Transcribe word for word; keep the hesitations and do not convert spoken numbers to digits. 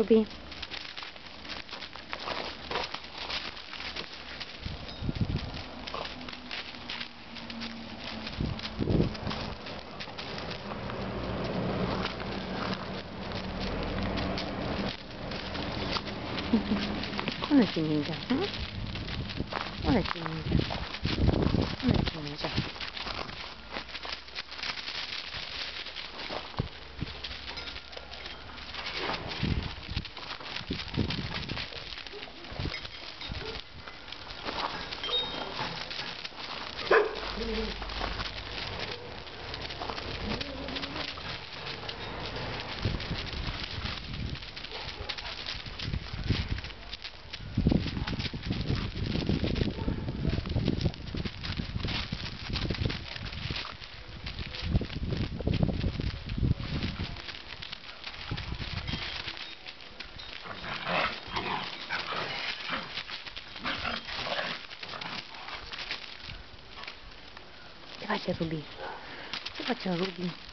Ruby. What is she ninja? Huh? What is she ninja? What is she ninja? Давайте, Руби. Давайте, Руби.